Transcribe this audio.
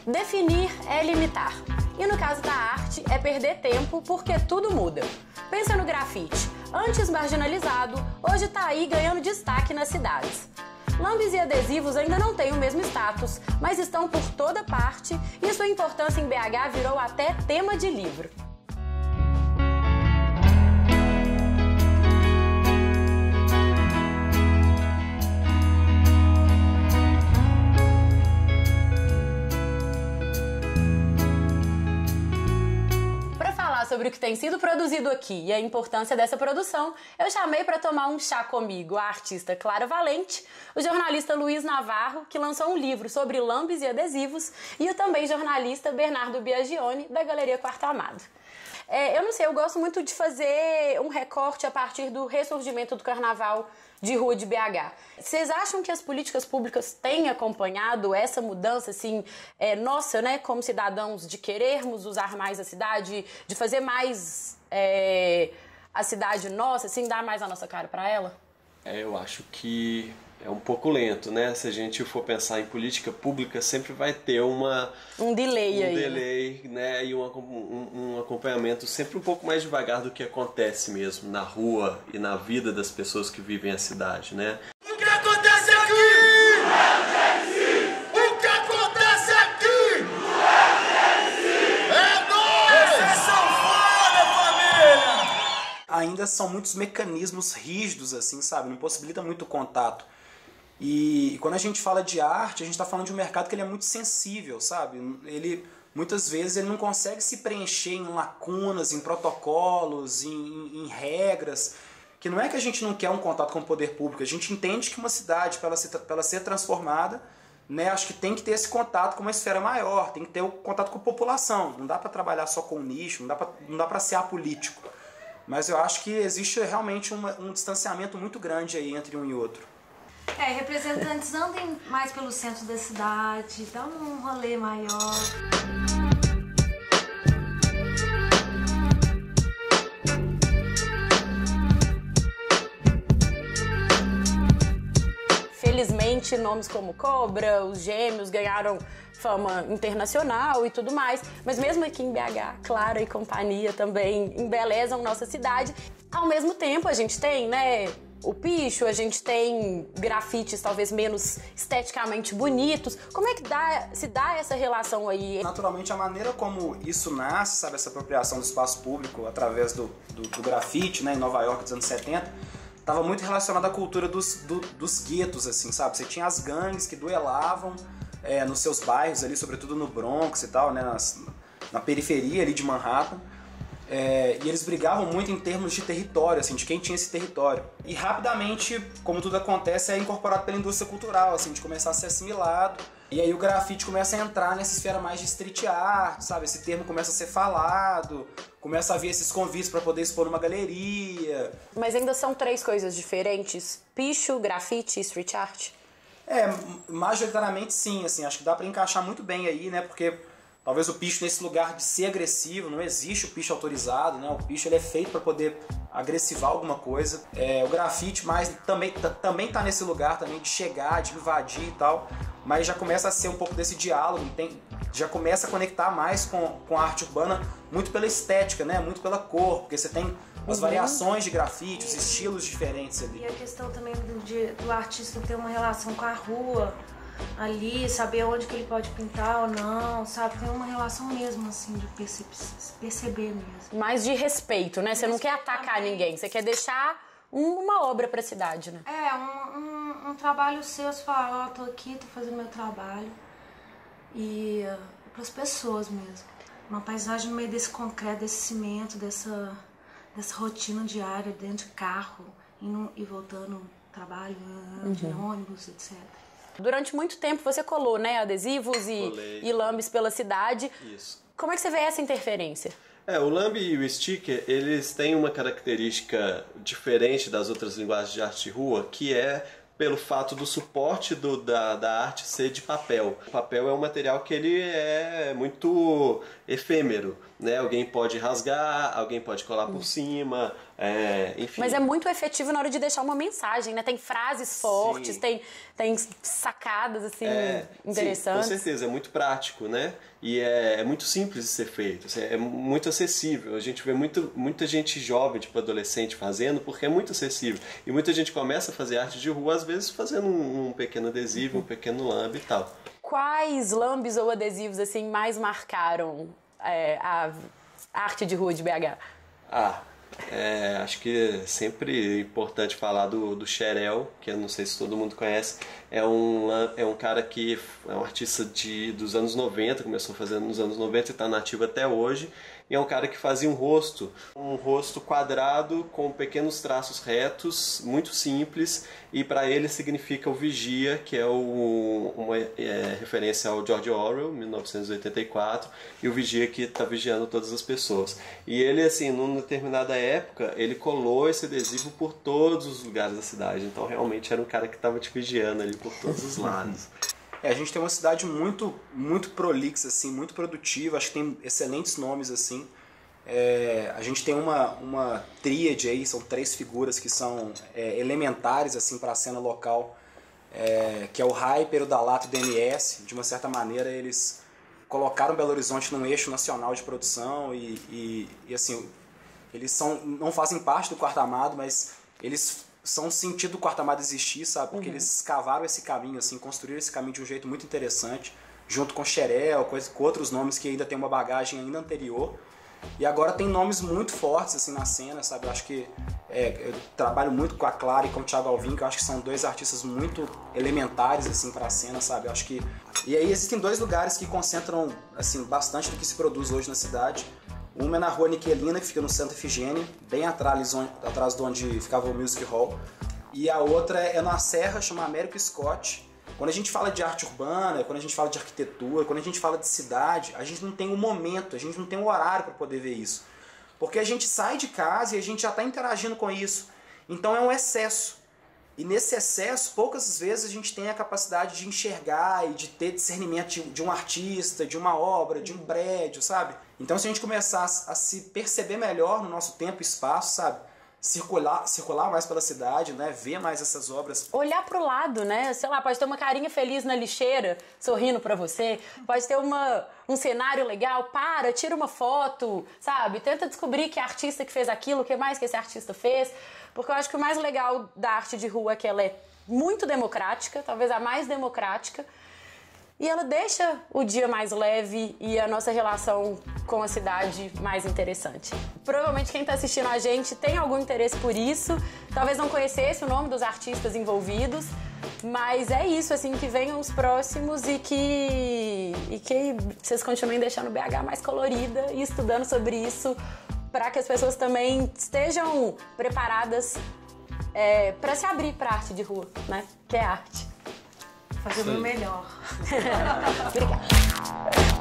Definir é limitar. E no caso da arte, é perder tempo porque tudo muda. Pensa no grafite. Antes marginalizado, hoje tá aí ganhando destaque nas cidades. Lambes e adesivos ainda não têm o mesmo status, mas estão por toda parte e sua importância em BH virou até tema de livro. Sobre o que tem sido produzido aqui e a importância dessa produção, eu chamei para tomar um chá comigo a artista Clara Valente, o jornalista Luiz Navarro, que lançou um livro sobre lambes e adesivos, e o também jornalista Bernardo Biagione, da Galeria Quarto Amado. Eu não sei, eu gosto muito de fazer um recorte a partir do ressurgimento do carnaval de rua de BH. Vocês acham que as políticas públicas têm acompanhado essa mudança, assim, nossa, né, como cidadãos, de querermos usar mais a cidade, de fazer mais a cidade nossa, assim, dar mais a nossa cara para ela? Eu acho que é um pouco lento, né? Se a gente for pensar em política pública, sempre vai ter um delay aí. Delay, né? E um acompanhamento sempre um pouco mais devagar do que acontece mesmo na rua e na vida das pessoas que vivem a cidade, né? O que acontece aqui? O que acontece aqui? É nóis! Vocês são foda, família! Ainda são muitos mecanismos rígidos, assim, sabe? Não possibilita muito contato. E quando a gente fala de arte, a gente está falando de um mercado que ele é muito sensível, sabe? Muitas vezes ele não consegue se preencher em lacunas, em protocolos, em regras, que não é que a gente não quer um contato com o poder público, a gente entende que uma cidade, para ela ser transformada, né, acho que tem que ter esse contato com uma esfera maior, tem que ter o contato com a população, não dá para trabalhar só com o nicho, não dá para ser apolítico. Mas eu acho que existe realmente um distanciamento muito grande aí entre um e outro. Representantes andem mais pelo centro da cidade, dá um rolê maior. Felizmente, nomes como Cobra, os Gêmeos ganharam fama internacional e tudo mais, mas mesmo aqui em BH, Clara e companhia também embelezam nossa cidade. Ao mesmo tempo, a gente tem, né, o picho, a gente tem grafites talvez menos esteticamente bonitos. Como é que se dá essa relação aí? Naturalmente, a maneira como isso nasce, sabe, essa apropriação do espaço público através do grafite, né, em Nova York dos anos 70, estava muito relacionada à cultura dos guetos, assim, sabe? Você tinha as gangues que duelavam nos seus bairros ali, sobretudo no Bronx e tal, né, na periferia ali de Manhattan. E eles brigavam muito em termos de território, assim, de quem tinha esse território. E rapidamente, como tudo acontece, é incorporado pela indústria cultural, assim, de começar a ser assimilado. E aí o grafite começa a entrar nessa esfera mais de street art, sabe? Esse termo começa a ser falado, começa a vir esses convites para poder expor numa galeria. Mas ainda são três coisas diferentes? Picho, grafite e street art? Majoritariamente sim, assim, acho que dá para encaixar muito bem aí, né? Porque talvez o picho nesse lugar de ser agressivo, não existe o picho autorizado, né? O picho ele é feito para poder agressivar alguma coisa. O grafite também tá nesse lugar também de chegar, de invadir e tal, mas já começa a ser um pouco desse diálogo, já começa a conectar mais com a arte urbana, muito pela estética, né? Muito pela cor, porque você tem as variações de grafite, os estilos diferentes ali. E a questão também do artista ter uma relação com a rua, ali, saber onde que ele pode pintar ou não, sabe? Tem uma relação mesmo, assim, de perceber mesmo. Mais de respeito, né? Você não quer atacar ninguém, você quer deixar uma obra pra cidade, né? Um trabalho seu, você fala, tô aqui, tô fazendo meu trabalho. E pras pessoas mesmo. Uma paisagem no meio desse concreto, desse cimento, dessa rotina diária, dentro de carro, indo e voltando no trabalho, de ônibus, etc. Durante muito tempo você colou, né, adesivos e lambes pela cidade. Isso. Como é que você vê essa interferência? O lambe e o sticker, eles têm uma característica diferente das outras linguagens de arte de rua, que é pelo fato do suporte da arte ser de papel. O papel é um material que ele é muito efêmero, né? Alguém pode rasgar, alguém pode colar por cima, Enfim. Mas é muito efetivo na hora de deixar uma mensagem, né? Tem frases fortes, tem sacadas, assim, interessantes. Sim, com certeza, é muito prático, né? E é muito simples de ser feito, assim, é muito acessível. A gente vê muita gente jovem, tipo adolescente, fazendo, porque é muito acessível. E muita gente começa a fazer arte de rua, às vezes fazendo um pequeno adesivo, um pequeno lambe e tal. Quais lambes ou adesivos, assim, mais marcaram a arte de rua de BH? Acho que é sempre importante falar do Cherel, que eu não sei se todo mundo conhece. É um cara que é um artista dos anos 90, começou fazendo nos anos 90 e está nativo até hoje. E é um cara que fazia um rosto quadrado com pequenos traços retos, muito simples, e para ele significa o vigia, que é uma referência ao George Orwell, 1984, e o vigia que está vigiando todas as pessoas. E ele, assim, numa determinada época, ele colou esse adesivo por todos os lugares da cidade, então realmente era um cara que estava te vigiando ali por todos os lados. A gente tem uma cidade muito, muito prolixa, assim, muito produtiva, acho que tem excelentes nomes, assim. A gente tem uma tríade aí, são 3 figuras que são elementares, assim, para a cena local, que é o Hyper, o Dalato e o DMS. De uma certa maneira, eles colocaram Belo Horizonte num eixo nacional de produção e assim, eles não fazem parte do Quarto Amado, mas eles são o sentido do Quarto Amado existir, sabe? Porque eles cavaram esse caminho, assim, construíram esse caminho de um jeito muito interessante, junto com Xerel, com outros nomes que ainda tem uma bagagem ainda anterior. E agora tem nomes muito fortes, assim, na cena, sabe? Eu acho que eu trabalho muito com a Clara e com o Thiago Alvim, que eu acho que são 2 artistas muito elementares, assim, para a cena, sabe? Eu acho que... E aí existem 2 lugares que concentram, assim, bastante do que se produz hoje na cidade. Uma é na Rua Niquelina, que fica no Santa Efigênia, bem atrás de onde ficava o Music Hall. E a outra é na Serra, chama Américo Scott. Quando a gente fala de arte urbana, quando a gente fala de arquitetura, quando a gente fala de cidade, a gente não tem um momento, a gente não tem um horário para poder ver isso. Porque a gente sai de casa e a gente já está interagindo com isso. Então é um excesso. E nesse excesso, poucas vezes a gente tem a capacidade de enxergar e de ter discernimento de um artista, de uma obra, de um prédio, sabe? Então se a gente começar a se perceber melhor no nosso tempo e espaço, sabe? Circular mais pela cidade, né? Ver mais essas obras. Olhar pro lado, né? Sei lá, pode ter uma carinha feliz na lixeira, sorrindo pra você. Pode ter um cenário legal, tira uma foto, sabe? Tenta descobrir que artista que fez aquilo, o que mais que esse artista fez. Porque eu acho que o mais legal da arte de rua é que ela é muito democrática, talvez a mais democrática. E ela deixa o dia mais leve e a nossa relação com a cidade mais interessante. Provavelmente quem está assistindo a gente tem algum interesse por isso, talvez não conhecesse o nome dos artistas envolvidos, mas é isso, assim, que venham os próximos e que vocês continuem deixando BH mais colorida e estudando sobre isso para que as pessoas também estejam preparadas para se abrir para a arte de rua, né? Que é arte. Fazer o meu melhor. Obrigada.